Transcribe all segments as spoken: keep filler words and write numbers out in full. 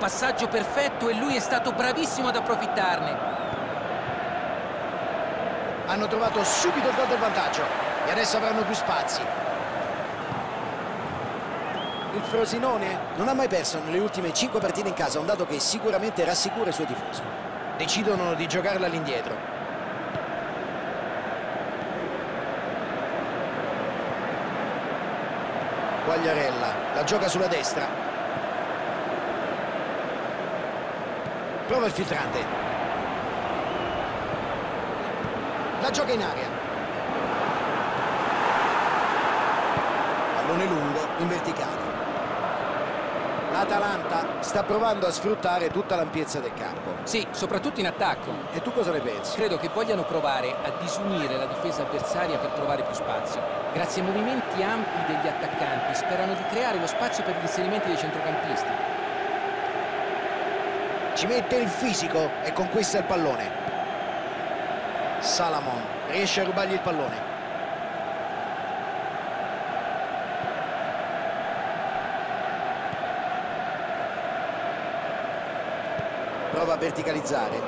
passaggio perfetto e lui è stato bravissimo ad approfittarne. Hanno trovato subito il gol del vantaggio e adesso avranno più spazi. Il Frosinone non ha mai perso nelle ultime cinque partite in casa, un dato che sicuramente rassicura i suoi tifosi. Decidono di giocarla all'indietro. Quagliarella la gioca sulla destra. Prova il filtrante. La gioca in aria. Pallone lungo in verticale. L'Atalanta sta provando a sfruttare tutta l'ampiezza del campo. Sì, soprattutto in attacco. E tu cosa ne pensi? Credo che vogliano provare a disunire la difesa avversaria per trovare più spazio. Grazie ai movimenti ampi degli attaccanti sperano di creare lo spazio per gli inserimenti dei centrocampisti. Ci mette il fisico e conquista il pallone. Salamon riesce a rubargli il pallone. Prova a verticalizzare.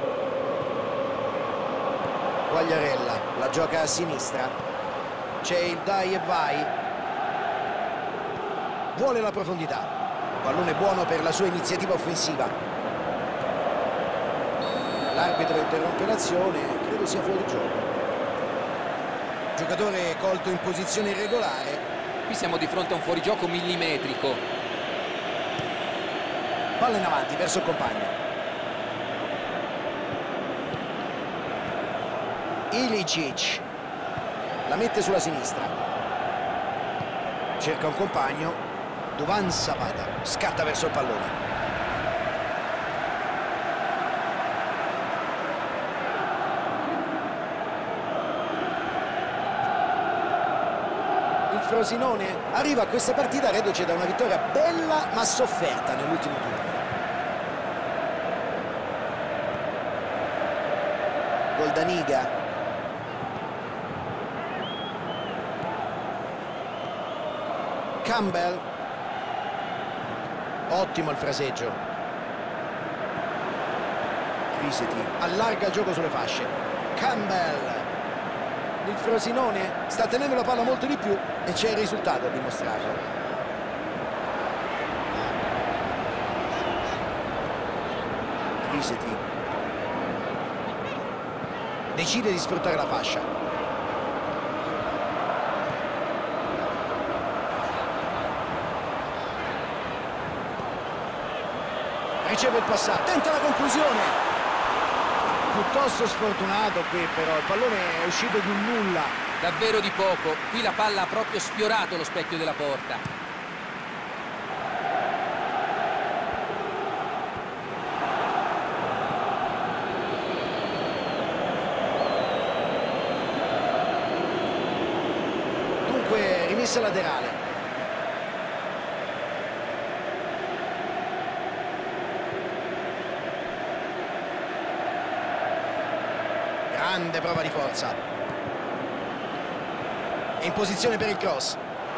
Quagliarella la gioca a sinistra. C'è il dai e vai. Vuole la profondità. Pallone buono per la sua iniziativa offensiva. L'arbitro interrompe l'azione, credo sia fuori gioco. Giocatore colto in posizione irregolare. Qui siamo di fronte a un fuorigioco millimetrico. Palla in avanti verso il compagno. Ilicic la mette sulla sinistra, cerca un compagno. Duvan Zapata scatta verso il pallone. Il Frosinone arriva a questa partita reduce da una vittoria bella ma sofferta nell'ultimo turno. Goldaniga. Campbell. Ottimo il fraseggio. Criseti allarga il gioco sulle fasce. Campbell. Il Frosinone sta tenendo la palla molto di più e c'è il risultato a dimostrarlo. Criseti decide di sfruttare la fascia. Riceve il passaggio, tenta la conclusione. Piuttosto sfortunato qui però, il pallone è uscito di un nulla. Davvero di poco, qui la palla ha proprio sfiorato lo specchio della porta. Dunque rimessa laterale. Grande prova di forza. È in posizione per il cross.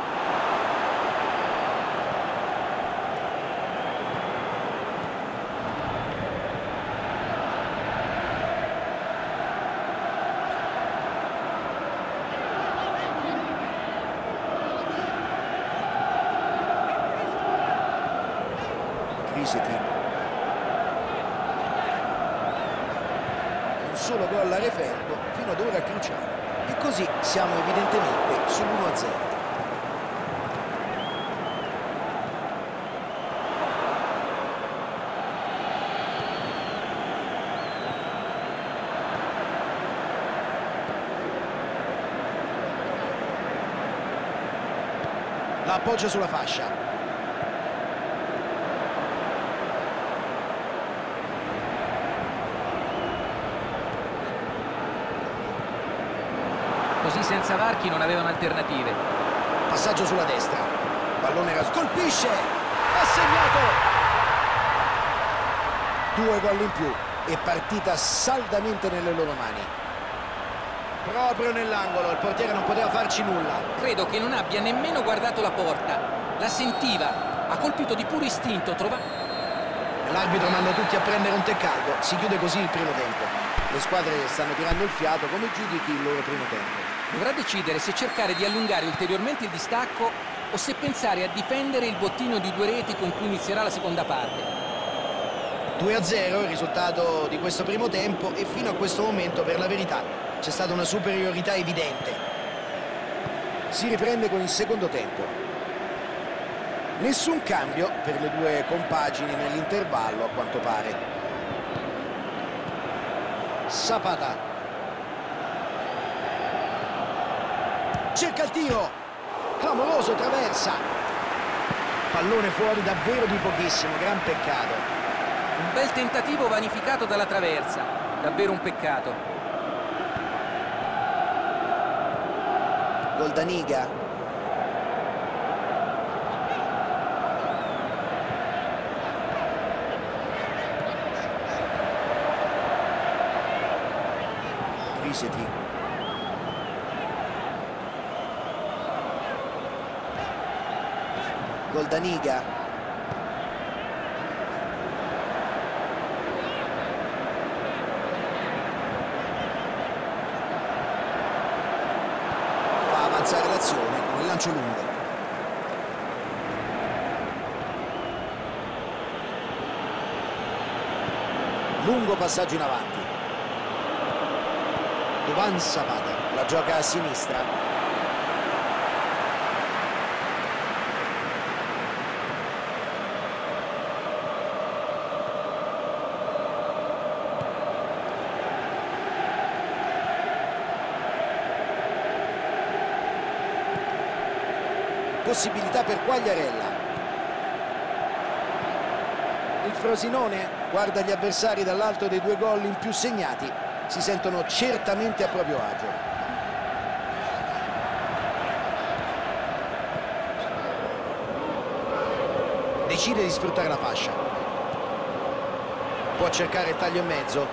Criseti. Solo gol a referto fino ad ora cruciale e così siamo evidentemente sull'uno a zero. La appoggia sulla fascia. Così senza varchi non avevano alternative. Passaggio sulla destra. Pallone era... Colpisce! Ha segnato! Due gol in più e partita saldamente nelle loro mani. Proprio nell'angolo, il portiere non poteva farci nulla. Credo che non abbia nemmeno guardato la porta. La sentiva, ha colpito di puro istinto, trova... L'arbitro manda tutti a prendere un tè caldo, si chiude così il primo tempo. Le squadre stanno tirando il fiato, come giudichi il loro primo tempo? Dovrà decidere se cercare di allungare ulteriormente il distacco o se pensare a difendere il bottino di due reti con cui inizierà la seconda parte. due a zero il risultato di questo primo tempo e fino a questo momento, per la verità, c'è stata una superiorità evidente. Si riprende con il secondo tempo. Nessun cambio per le due compagini nell'intervallo, a quanto pare. Zapata. Cerca il tiro. Clamoroso, traversa. Pallone fuori davvero di pochissimo, gran peccato. Un bel tentativo vanificato dalla traversa. Davvero un peccato. Goldaniga. Criseti. Goldaniga. Fa avanzare l'azione con il lancio lungo. Lungo passaggio in avanti. Duvan Zapata la gioca a sinistra. Possibilità per Quagliarella. Il Frosinone guarda gli avversari dall'alto dei due gol in più segnati. Si sentono certamente a proprio agio. Decide di sfruttare la fascia. Può cercare il taglio in mezzo.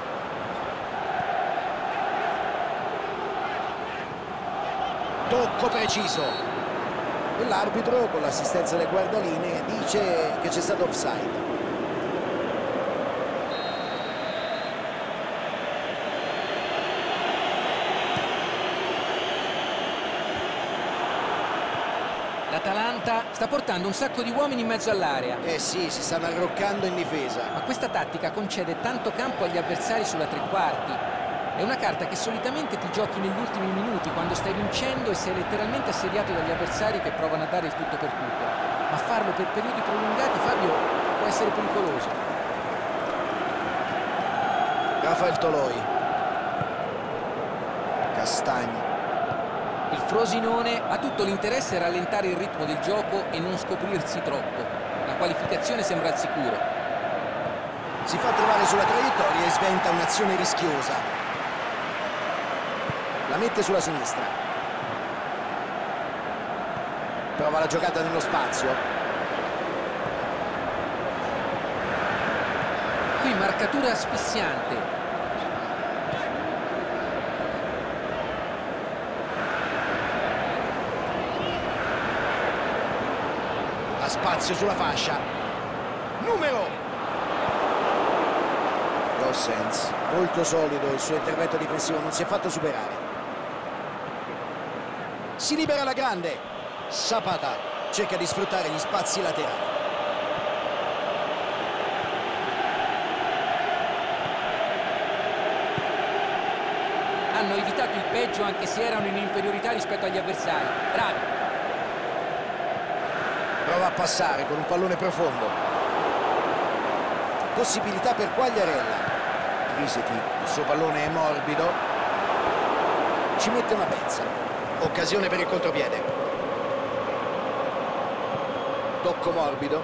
Tocco preciso. E l'arbitro, con l'assistenza del guardalinee, dice che c'è stato offside. L'Atalanta sta portando un sacco di uomini in mezzo all'area. Eh sì, si stanno arroccando in difesa. Ma questa tattica concede tanto campo agli avversari sulla tre quarti. È una carta che solitamente ti giochi negli ultimi minuti, quando stai vincendo e sei letteralmente assediato dagli avversari che provano a dare il tutto per tutto. Ma farlo per periodi prolungati, Fabio, può essere pericoloso. Rafael Toloi. Castagni. Il Frosinone ha tutto l'interesse a rallentare il ritmo del gioco e non scoprirsi troppo. La qualificazione sembra al sicuro. Si fa trovare sulla traiettoria e sventa un'azione rischiosa. La mette sulla sinistra. Prova la giocata nello spazio. Qui marcatura asfissiante. Spazio sulla fascia. Numero. Gossens, molto solido il suo intervento difensivo, non si è fatto superare. Si libera la grande. Zapata cerca di sfruttare gli spazi laterali. Hanno evitato il peggio anche se erano in inferiorità rispetto agli avversari. Bravi. Prova a passare con un pallone profondo. Possibilità per Quagliarella. Criseti, il suo pallone è morbido. Ci mette una pezza. Occasione per il contropiede. Tocco morbido.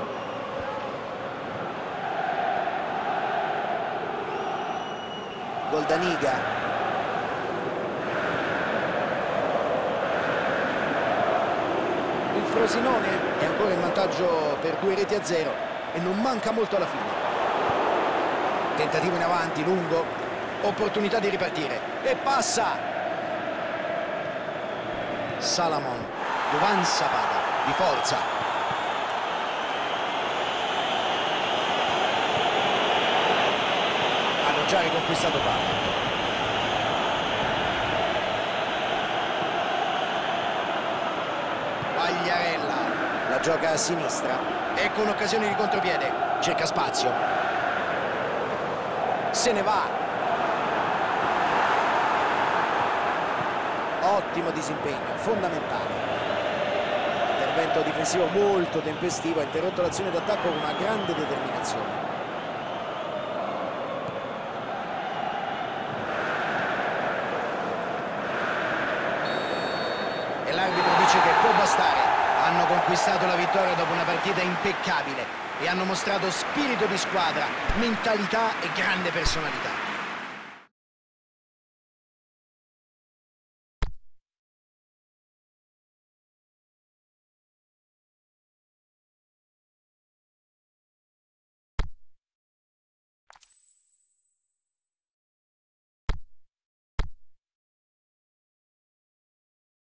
Goldaniga. Il Frosinone è ancora in vantaggio per due reti a zero e non manca molto alla fine. Tentativo in avanti, lungo. Opportunità di ripartire. E passa! Salamon. Duvan Zapata. Di forza. già riconquistato palla. Quagliarella la gioca a sinistra. Ecco un'occasione di contropiede. Cerca spazio. Se ne va. Ottimo disimpegno, fondamentale. Intervento difensivo molto tempestivo, ha interrotto l'azione d'attacco con una grande determinazione. E l'arbitro dice che può bastare. Hanno conquistato la vittoria dopo una partita impeccabile e hanno mostrato spirito di squadra, mentalità e grande personalità.